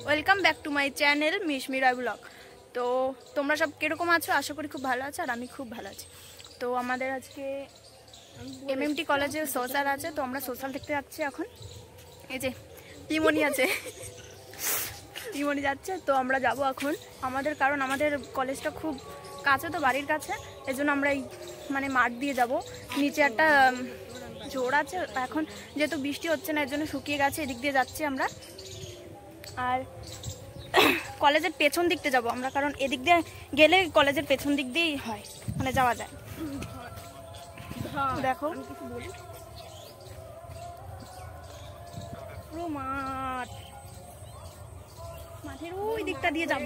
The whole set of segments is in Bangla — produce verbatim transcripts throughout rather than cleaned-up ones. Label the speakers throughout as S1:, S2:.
S1: Welcome back to my channel Mishmi Roy blog. তো তোমরা সব কীরকম আছো? আশা করি খুব ভালো আছো, আর আমি খুব ভালো আছি। তো আমাদের আজকে এমএমটি কলেজে সোশ্যাল আছে, তো আমরা সোশ্যাল দেখতে যাচ্ছি এখন। এই যে পিমনি আছে, পিমনি যাচ্ছে, তো আমরা যাব এখন আমাদের, কারণ আমাদের কলেজটা খুব কাছে, তো বাড়ির কাছে, এই জন্য আমরা এই মানে মাঠ দিয়ে যাব। নিচে একটা জোর আছে, এখন যেহেতু বৃষ্টি হচ্ছে না এর জন্য শুকিয়ে গেছে, এদিক দিয়ে যাচ্ছি আমরা। আর কলেজের পেছন দিকতে যাব আমরা, কারণ এদিক দিয়ে গেলে কলেজের পেছন দিক দিয়েই হয়, মানে যাওয়া যায়। দেখো পুরো মাঠ, মাঠের ওই দিকটা দিয়ে যাব।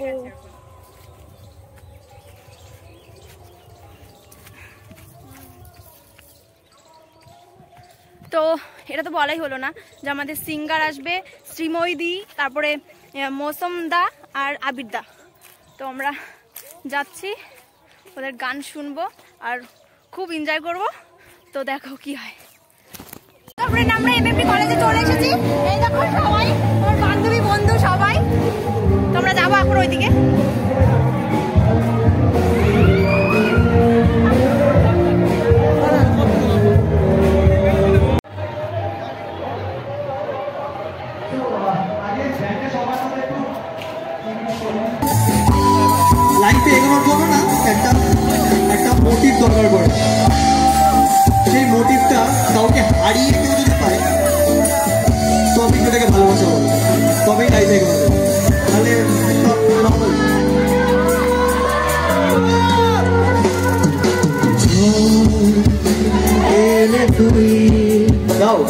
S1: তো এটা তো বলাই হলো না যে আমাদের সিঙ্গার আসবে শ্রীময়ী, তারপরে মৌসুম দা আর আবির দা। তো আমরা যাচ্ছি, ওদের গান শুনবো আর খুব এনজয় করব। তো দেখো কি হয়। তারপরে আমরা এমএমটি কলেজে চলে এসেছি, এই দেখো সবাই, আমার বান্ধবী বন্ধু সবাই। তো আমরা যাবো এখন ওইদিকে।
S2: লাইফে এগোনোর জন্য না একটা একটা মোটিভ দরকার পড়ে। সেই মোটিভটা কাউকে হারিয়ে কেউ যদি পায়, তবেই সেটাকে ভালোবাসা হবে, তবেই লাইফে এগোনো যাবে। তাহলে গাও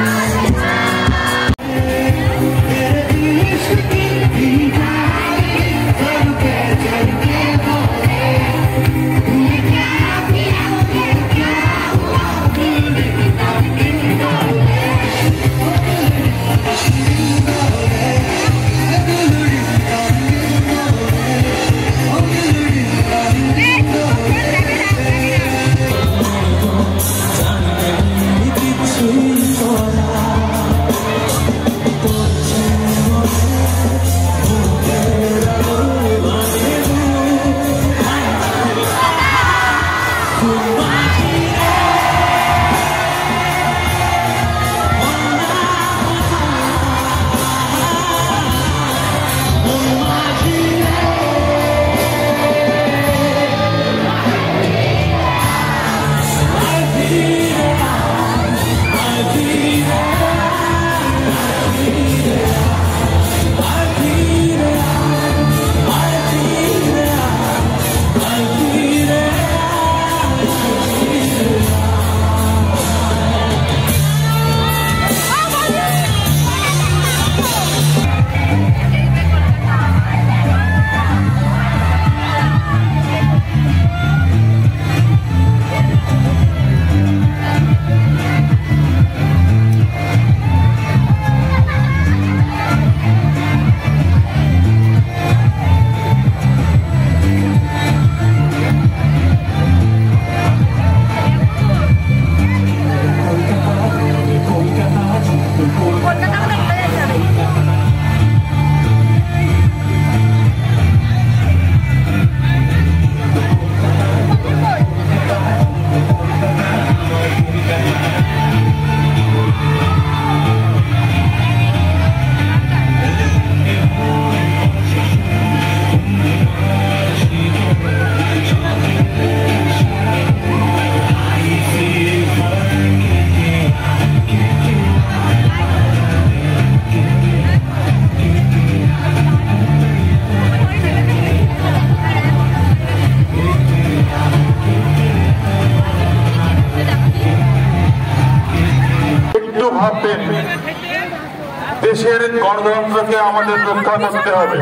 S3: দেশের গণতন্ত্রকে আমাদের রক্ষা করতে হবে।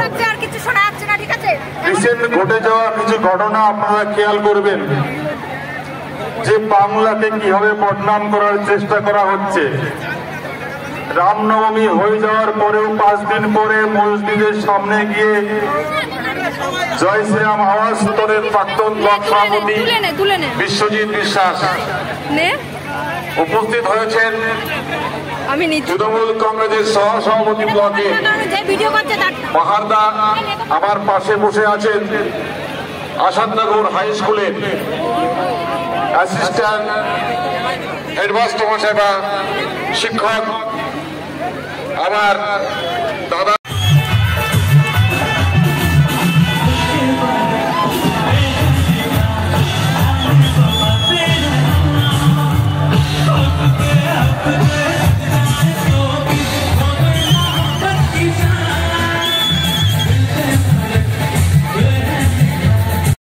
S3: রিসেন্ট ঘটে যাওয়া কিছু ঘটনা আপনারা খেয়াল করবেন, যে বাংলাকে কিভাবে বদনাম করার চেষ্টা করা হচ্ছে। রামনবমী হয়ে যাওয়ার পরেও পাঁচ দিন পরে মসজিদের সামনে গিয়ে জয় শ্রীরাম আওয়াজ স্তরের প্রাক্তন ব্লক সভাপতি বিশ্বজিৎ বিশ্বাস উপস্থিত হয়েছেন।
S1: আমি নিচ্ছি
S3: তৃণমূল কংগ্রেসের সহ সভাপতি ব্লকে
S1: যে ভিডিও করছে তার
S3: মাহারদা আমার পাশে বসে আছেন আসাদনগর হাই স্কুলের অ্যাসিস্ট্যান্ট হেডমাস্টার মশাই বা শিক্ষক আমার দাদা।